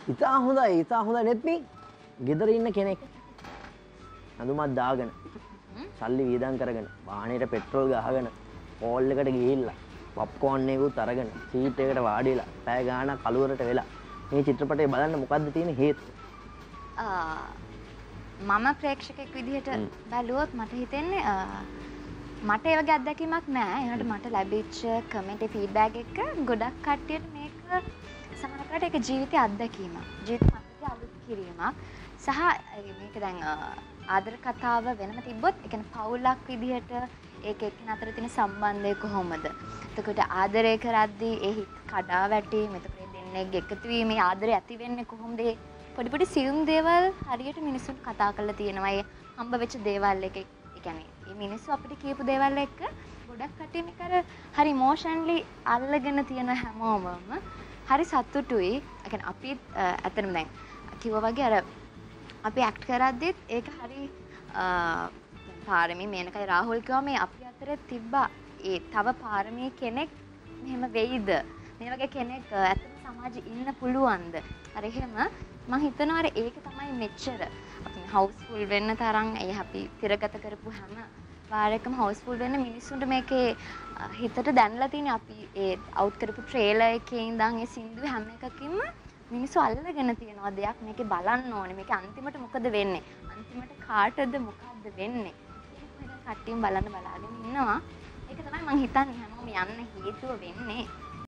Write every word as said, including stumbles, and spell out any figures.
ඉතා හොඳයි ඉතා හොඳයි නෙත්මි. ගෙදර ඉන්න කෙනෙක් හඳුමක් දාගෙන සල්ලි වියදම් කරගෙන වාහනේට පෙට්‍රෝල් ගහගෙන මෝල් එකට ගිහිල්ලා පොප්කෝර්න් එකකුත් අරගෙන සීට් එකට වාඩි වෙලා පැය ගාණක් කලුවරට වෙලා මේ චිත්‍රපටය බලන්න මොකද්ද තියෙන හේතුව? මම ප්‍රේක්ෂකෙක් විදිහට බැලුවොත් මට හිතෙන්නේ මට ඒ වගේ අත්දැකීමක් නෑ. ඒකට මට ලැබිච්ච කමෙන්ට් ෆීඩ්බැක් එක ගොඩක් කට්ටියට මේක සමහරකට ඒක ජීවිතයේ අත්දැකීමක්. ජීවිත මතකයේ අලුත් කිරීමක්. සහ මේක දැන් ආදර කතාව වෙනම තිබ්බොත් ඒ කියන්නේ පවුලක් විදිහට ඒක එක්කෙනා අතර තියෙන සම්බන්ධය කොහොමද? එතකොට ආදරය කරද්දී ඒ හිත කඩා වැටීම, එතකොට දෙන්නෙක්ගේ එකතු වීමේ ආදරය ඇති වෙන්නේ කොහොමද? පොඩි පොඩි සියුම් දේවල් හරියට මිනිස්සුන් කතා කරලා තියෙනවා. ඒ හම්බ වෙච්ච දේවල් එක ඒ කියන්නේ මේ මිනිස්සු අපිට කියපු දේවල් එක්ක ගොඩක් කටින් එක අර හරි ඉමෝෂනලි අල්ලගෙන තියෙන හැමෝමම හරි සතුටුයි. ඒ කියන්නේ අපි ඇත්තටම දැන් කිව්වා වගේ අර අපි ඇක්ට් කරද්දිත් ඒක හරි පාරමී මේනකයි රාහුල් කිව්වා මේ අපි අතරේ තිබ්බා ඒ තව පාරමී කෙනෙක් මෙහෙම වෙයිද? මේ වගේ කෙනෙක් ඇත්තටම සමාජෙ ඉන්න පුළුවන්ද? අර එහෙම මම හිතනවා අර ඒක තමයි මෙච්චර අපි හවුස්ෆුල් වෙන්න තරම් ඒ අපි තිරගත කරපු හැම වාරයකම හවුස්ෆුල් වෙන්න මිනිස්සුන්ට මේකේ හිතට දැනලා තියෙන අපි ඒ අවුට් කරපු ට්‍රේලර් එකේ ඉඳන් ඒ සින්දුව හැම එකකින්ම මිනිස්සු අල්ලගෙන තියෙනවා දෙයක් මේකේ බලන්න ඕනේ මේකේ අන්තිමට මොකද වෙන්නේ අන්තිමට කාටද මොකද්ද වෙන්නේ ඒක කට්ටියම බලන්න බලාගෙන ඉන්නවා ඒක තමයි මම හිතන්නේ හැමෝම යන්න හේතුව වෙන්නේ